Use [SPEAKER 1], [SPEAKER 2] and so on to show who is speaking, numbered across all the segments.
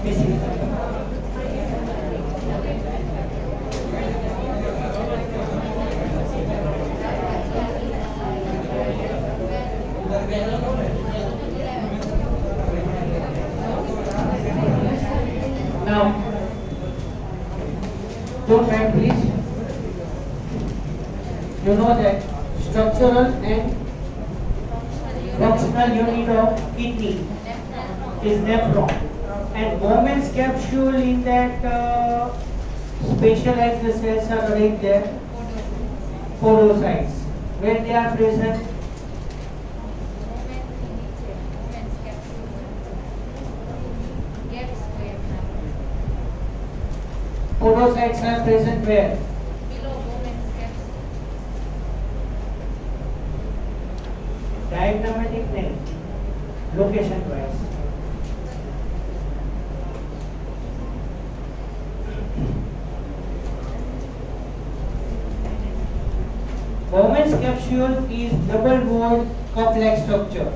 [SPEAKER 1] Now, don't write please. You know that structural and functional unit of kidney is nephron, and Bowman's capsule in that specialized the cells are arranged there, podocytes, where they are present. Podocytes are present where? Diagrammatic name, location wise. Bowman's capsule is double-walled cup-like structure.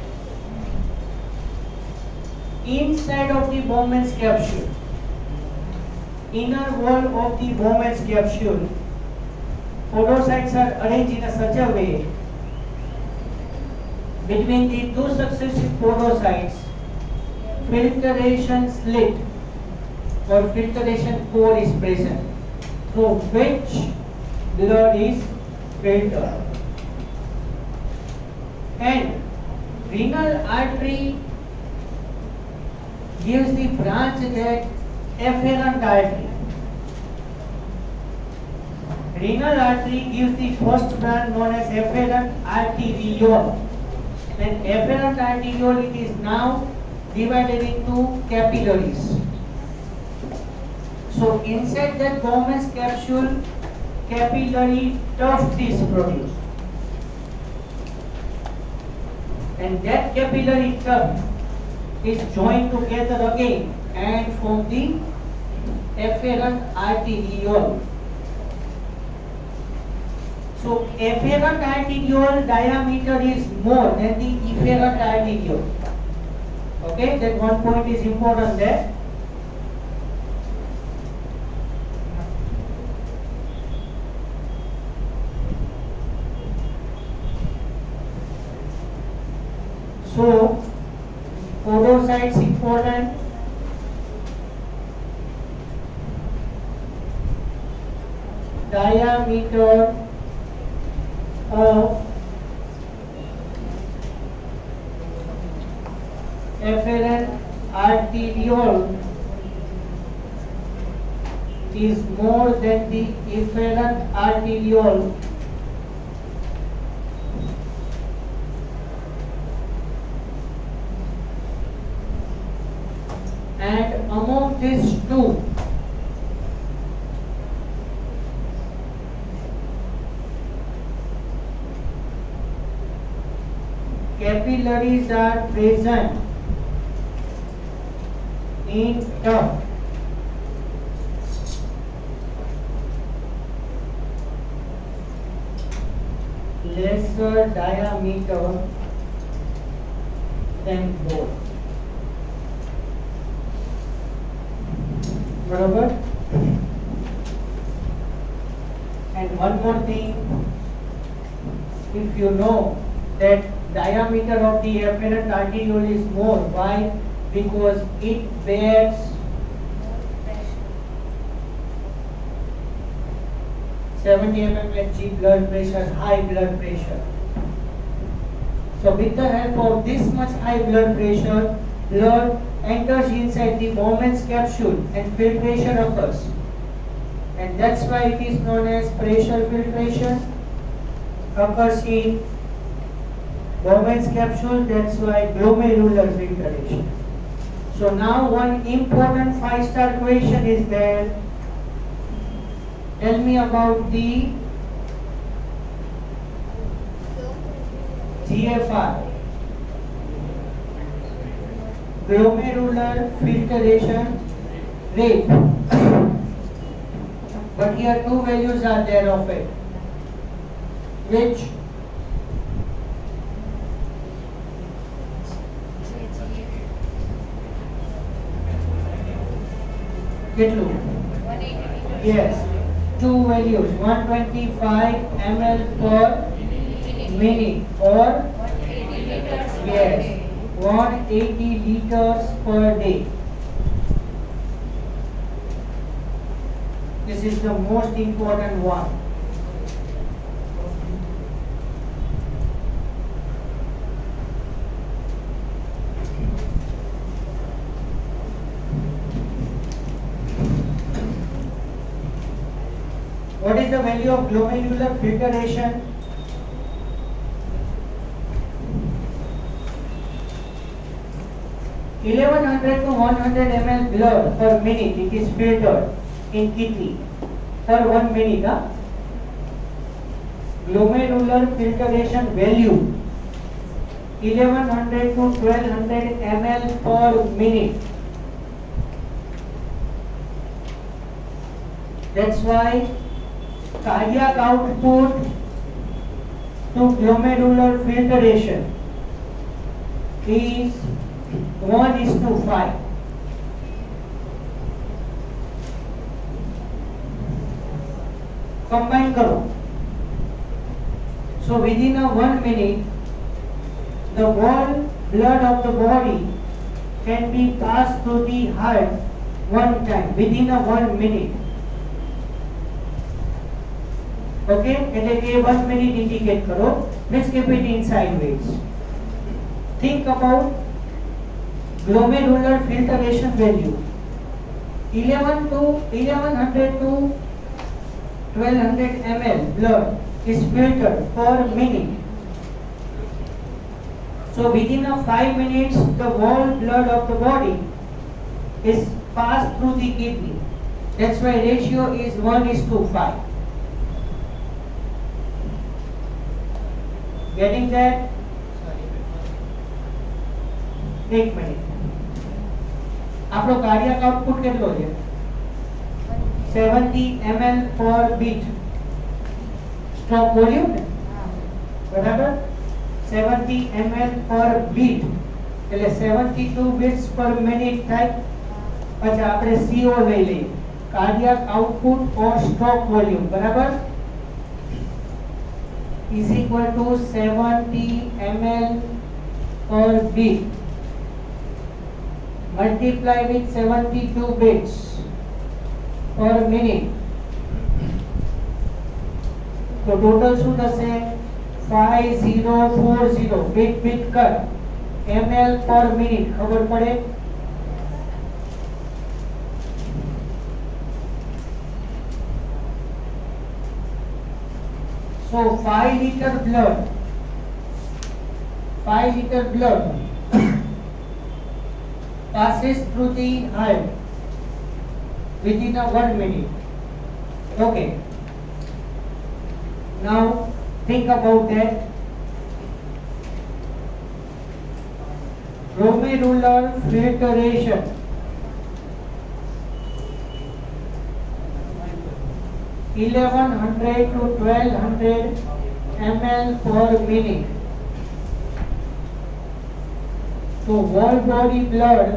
[SPEAKER 1] Inside of the Bowman's capsule, inner wall of the Bowman's capsule, podocytes are arranged in such a way between the two successive podocytes, filtration slit or filtration pore is present, through which blood is filtered. And renal artery gives the branch that efferent artery. Renal artery gives the first branch known as efferent arteriole. And efferent arteriole, it is now divided into capillaries. So inside that Bowman's capsule, capillary tuft is produced. And that capillary tuft is joined together again and form the efferent arteriole. So efferent arteriole diameter is more than the efferent arteriole. Okay, that one point is important there. So podocytes important. Diameter of efferent arteriole is more than the efferent arteriole and among these two capillaries are present in tuft. Lesser diameter than both. Barabar? And one more thing, if you know that diameter of the efferent arteriole is more, why? Because it bears mmHg blood pressure, high blood pressure. So with the help of this much high blood pressure, blood enters inside the Bowman's capsule and filtration occurs. And that's why it is known as pressure filtration occurs in Bowman's capsule. That's why glomerular filtration. So now one important 5-star question is there. Tell me about the GFR, glomerular filtration rate. But here two values are there of it, which કેટલું? Yes, two values, 125 ml per minute or yes, 180 liters per day. This is the most important one. What is the value of glomerular filtration? (1100 to 100 ml blood per minute it is filtered in kidney per 1 minute. Glomerular filtration value 1100 to 1200 ml per minute. That's why cardiac output to glomerular filtration is 1:5. Combine karo. So within a 1 minute, the whole blood of the body can be passed through the heart one time within a 1 minute. Okay, એટલે કે 1 minute indicate કરો. Let's keep it in sideways. Think about glomerular filtration value. 1100 to 1200 ml blood is filtered per minute. So within a 5 minutes, the whole blood of the body is passed through the kidney. That's why ratio is 1:5. Getting that? एक minute. આપણો cardiac output કેટલો છે? 70 ml per beat. Stroke volume ને? બરાબર? 70 ml per beat. એટલે 72 beats per minute થાય. પછી આપણે CO લઈ લઈએ. Cardiac output or stroke volume, બરાબર? is equal to 70 ml per beat multiply with 72 beats per minute. So total શું થશે? 5040 beat કર ml per minute. ખબર પડે? So 5 liter blood passes through the heart within a 1 minute. Okay. Now think about that. Glomerular filtration. (1100 to 1200 ml per minute. So whole body blood,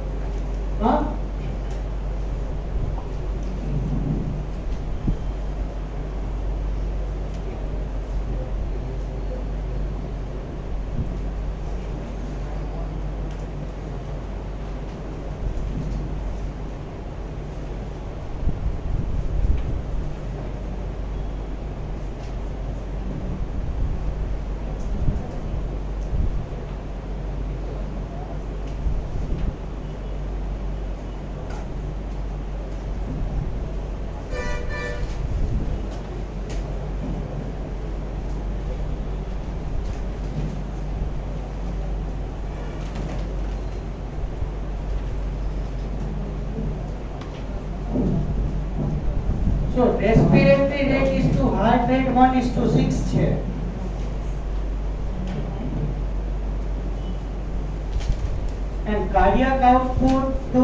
[SPEAKER 1] so respiratory rate is to heart rate 1:6 છે. And cardiac output to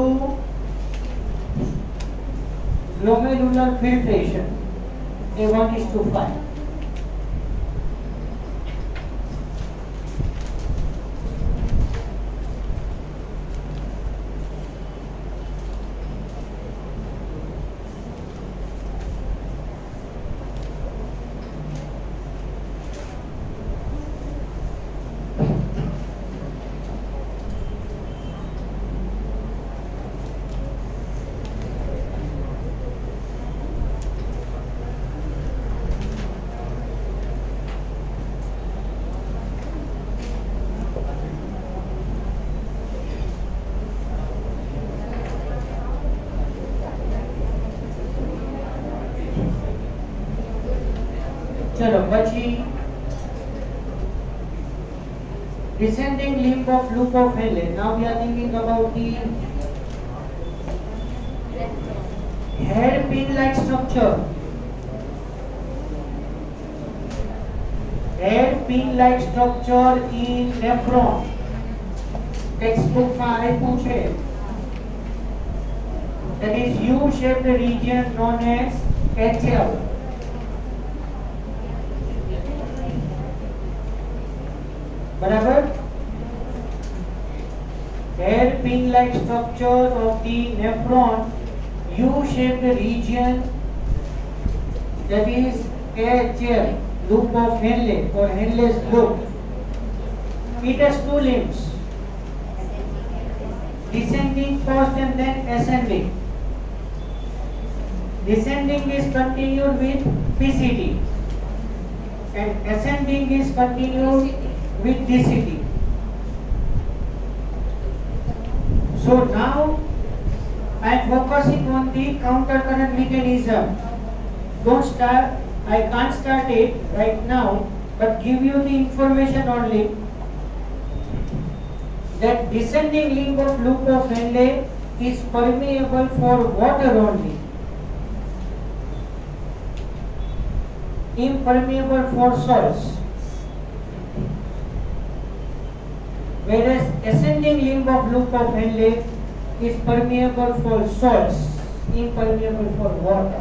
[SPEAKER 1] glomerular filtration is 1:5. ચલો પછી descending limb of loop of Henle. Now we are thinking about the hairpin like structure. Hairpin like structure in nephron. Textbook માં આપ્યું છે. That is U-shaped region known as HL. બરાબર? Hairpin like structure of the nephron, U-shaped region, that is HL, loop of Henle or Henle's loop. It has two limbs, descending first and then ascending. Descending is continued with PCT and ascending is continued with DCT. So now I am focusing on the counter current mechanism. I can't start it right now, but give you the information only that descending limb of loop of Henle is permeable for water only, impermeable for salts, whereas ascending limb of loop of Henle is permeable for salts, impermeable for water,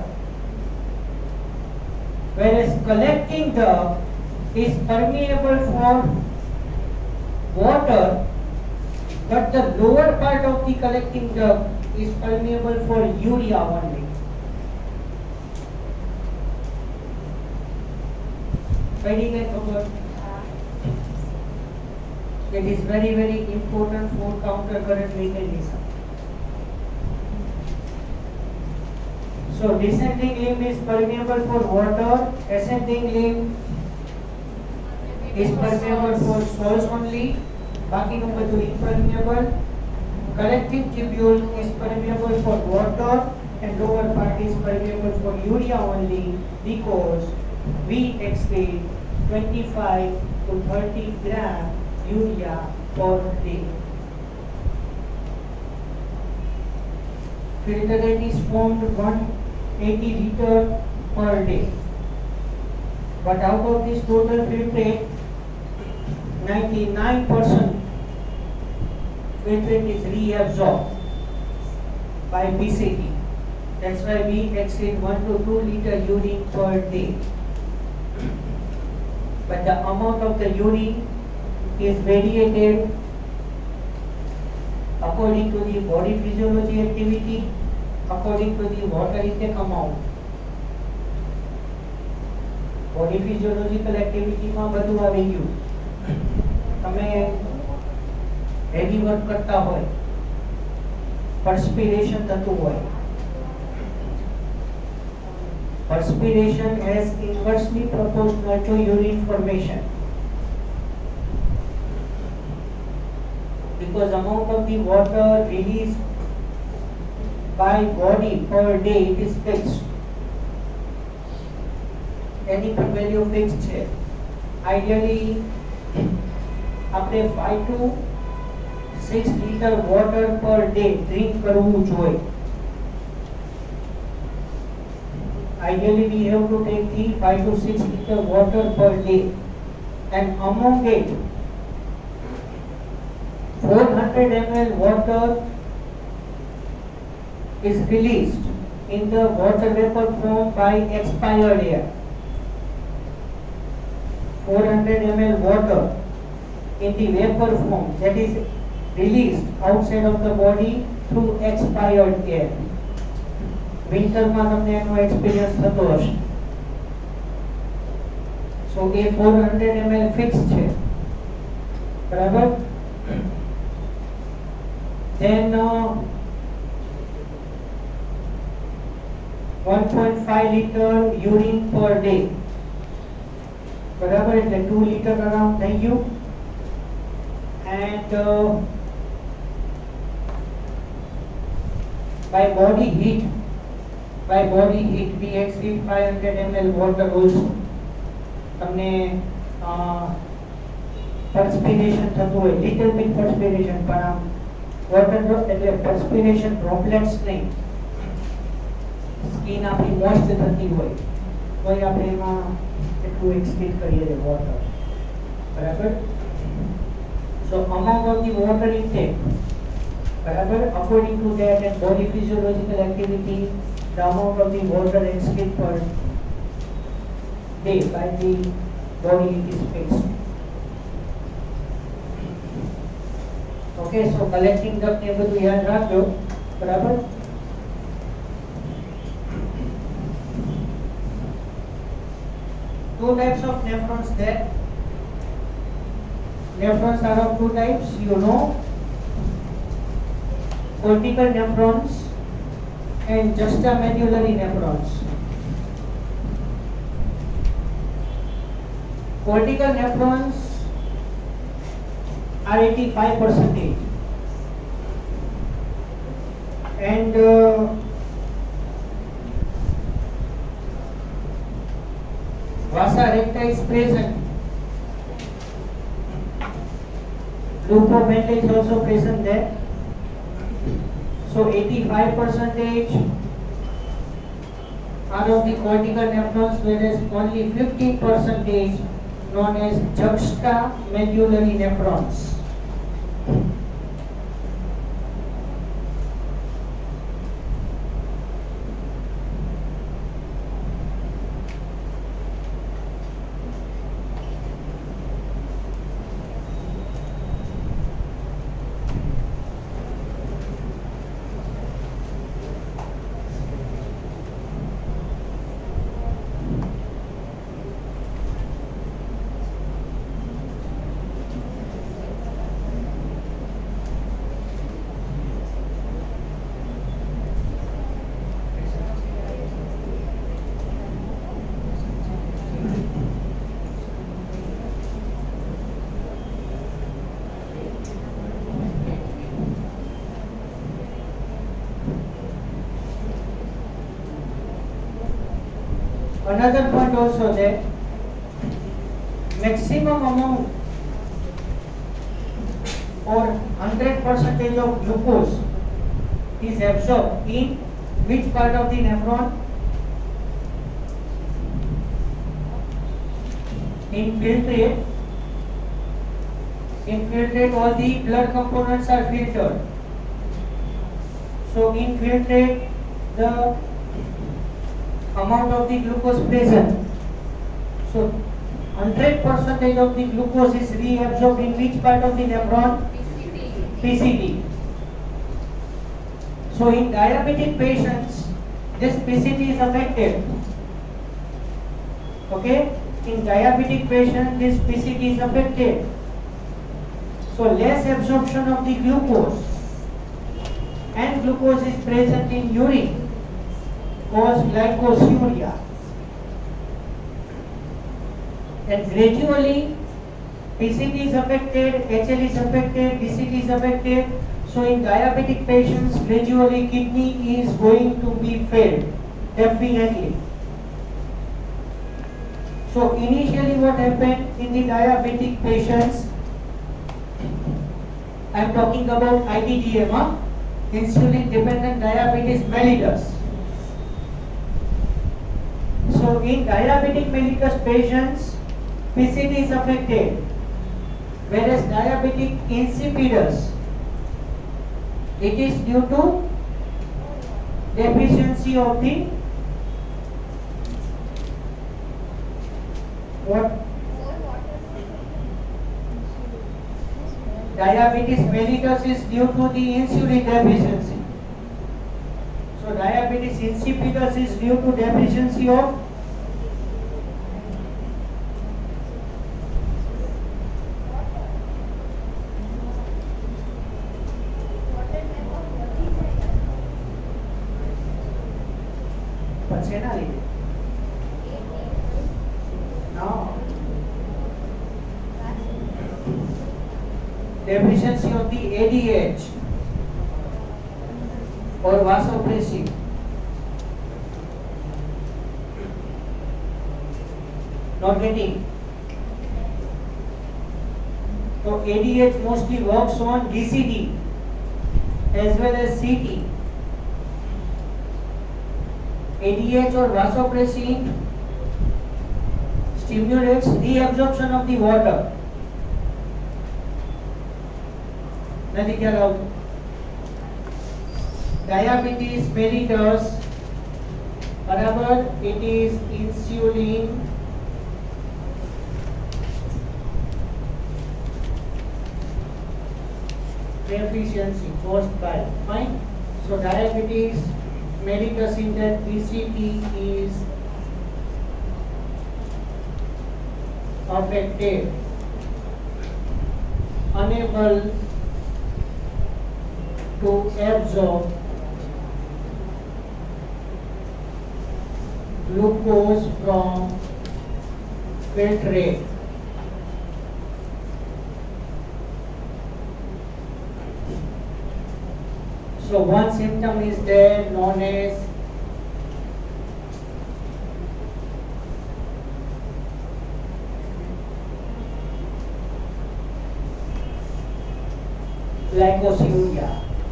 [SPEAKER 1] whereas collecting duct is permeable for water, but the lower part of the collecting duct is permeable for urea only. It is very, very important for counter current mechanism. So descending limb is permeable for water, ascending limb is permeable for salts only, બાકીનું બધું impermeable. Collecting tubule is permeable for water and lower part is permeable for urea only because we excrete 25 to 30 gram urea per day. Filter rate is formed 180 liter per day. But out of this total filtrate, 99% filtrate is reabsorbed by PCT. That's why we excrete 1 to 2 liter urine per day. But the amount of the urine is variated according to the body physiology activity, according to the water intake amount. Body physiological activity માં બધું આવી ગયું. તમે heavy work કરતા હોય, perspiration થતું હોય. Perspiration is inversely proportional to urine formation. Because amount of the water released by body per day it is fixed. Any value fixed है. Ideally, આપણે 5 to 6 liter water per day drink કરવું જોઈએ. Ideally, we have to take the 5 to 6 liter water per day, and among it, 400 ml water is released in the water vapor form by expired air. 400 ml water in the vapor form that is released outside of the body through expired air. Winter માં તમને એનો experience થતો હશે. So a 400 ml fixed છે. બરાબર? Then 1.5 liter urine per day. બરાબર, એટલે 2 liter around થઈ ગયું. And by body heat we excrete 500 ml water also. તમને perspiration થતું હોય, little bit perspiration, પણ આમ વોટર ડ્રોપ એટલે perspiration droplets નહીં, સ્કિન આપણી મોઇસ્ટ થતી હોય તો આપણે એમાં એટલું એક્સપીટ કરીએ છીએ વોટર, બરાબર. So amount of the water intake, બરાબર, according to that and body physiological activity, the amount of the water excreted per day by the body is fixed. Okay, so collecting duct ને બધું યાદ રાખજો, બરાબર. Two types of nephrons there. Nephrons are of two types, you know, cortical nephrons and juxtamedullary nephrons. Cortical nephrons are 85% and vasa recta is present. Loop of Mendel is also present there. So 85% are of the cortical nephrons, whereas only 15% known as juxtamedullary nephrons. Another point also that maximum amount or 100% of glucose is absorbed in which part of the nephron? Infiltrate. Infiltrate, all the blood components are filtered. So infiltrate the amount of the glucose present. So 100% of the glucose is reabsorbed in which part of the nephron? PCD. So in diabetic patients, this PCD is affected. Okay? In diabetic patients, this PCD is affected. So less absorption of the glucose and glucose is present in urine, cause glycosuria, and gradually PCD is affected, HL is affected, DCT is affected. So in diabetic patients, gradually kidney is going to be failed, definitely. So initially what happened in the diabetic patients, I am talking about IDDM, insulin dependent diabetes mellitus. So in diabetic mellitus patients, PCD is affected, whereas diabetic insipidus, it is due to deficiency of the what? Diabetes mellitus is due to the insulin deficiency. So diabetes insipidus is due to deficiency of deficiency of the ADH or vasopressin. Not getting. So ADH mostly works on DCD as well as CT. ADH or vasopressin stimulates reabsorption of the water. નથી ખ્યાલ આવતો? Diabetes mellitus, બરાબર, it is insulin deficiency caused by, fine. So diabetes mellitus in that DCT is affected, unable to absorb glucose from filtrate. So one symptom is there known as glycosuria.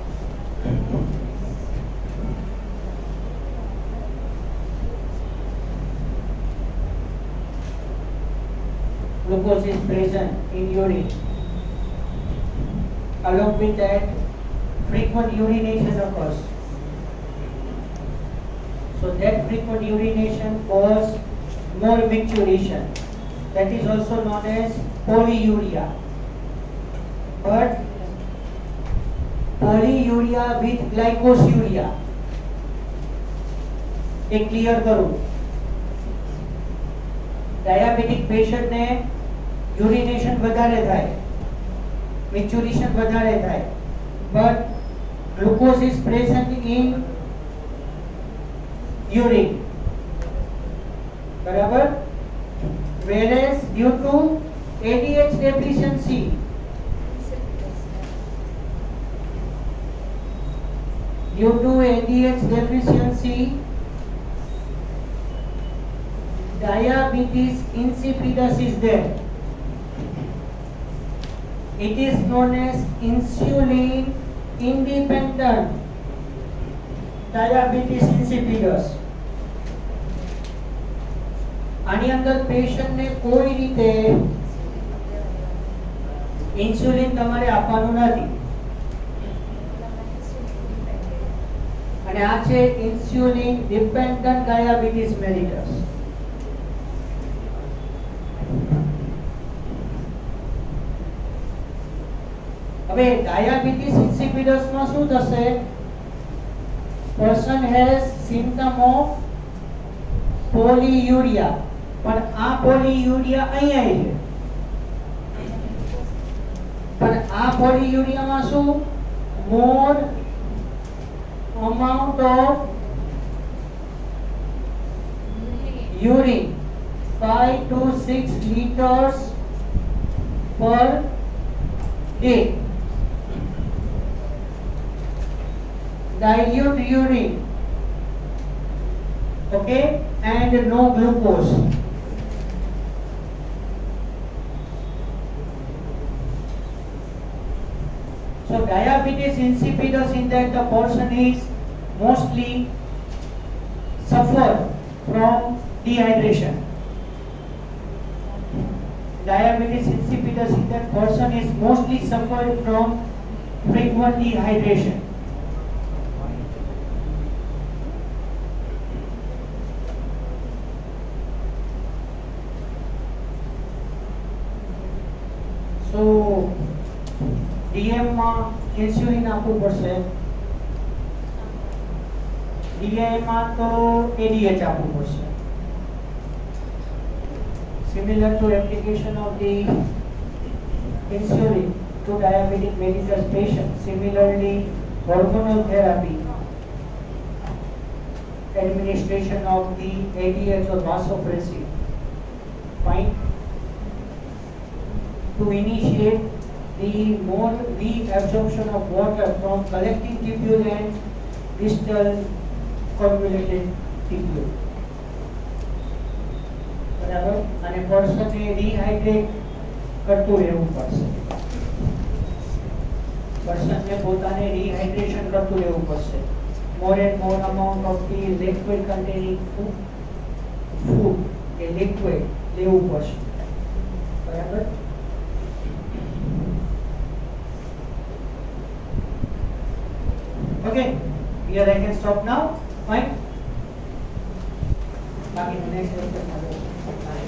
[SPEAKER 1] Glucose is present in urine. Along with that, frequent urination occurs. So that frequent urination causes more micturition. That is also known as polyuria. But polyuria with glycosuria, एक clear करूं, diabetic patient ने urination વધારે થાય, micturition વધારે થાય, but glucose is present in urine, બરાબર, whereas due to ADH deficiency, diabetes insipidus is there. It is known as insulin independent diabetes insipidus. આની અંદર પેશન્ટ ને કોઈ રીતે ઇન્સ્યુલિન તમારે આપવાનું નથી, અને આ છે ઇન્સ્યુલિન ડિપેન્ડન્ટ ડાયાબિટીસ મેલિટસ. હવે ડાયાબિટીસ ઇન્સિપિડસ માં શું થશે? person has symptom of polyuria, પણ આ પોલીયુરિયા અહીંયા છે, પણ આ પોલીયુરિયામાં શું? more amount of urine, 5 to 6 liters per day. Dilute urine, okay, and no glucose. So diabetes insipidus in that the person is mostly suffer from dehydration. Diabetes insipidus in that person is mostly suffered from frequent dehydration. So DM માં insulin આપવું પડશે, DI માં તો ADH આપવું પડશે. Similar to application of the insulin to diabetic mellitus patients, similarly hormonal therapy, administration of the ADH or vasopressin, fine, to initiate the more reabsorption of water from collecting tubule and distal convoluted tubule. બરાબર, અને પર્સનને રિહાઇડ્રેટ કરતું રહેવું પડશે. પર્સનને પોતાને rehydration કરતું રહેવું પડશે. More and more amount of the liquid containing food કે લિક્વિડ લેવું પડશે. બરાબર. Okay, here I can stop now. Fine. Back in the next lecture.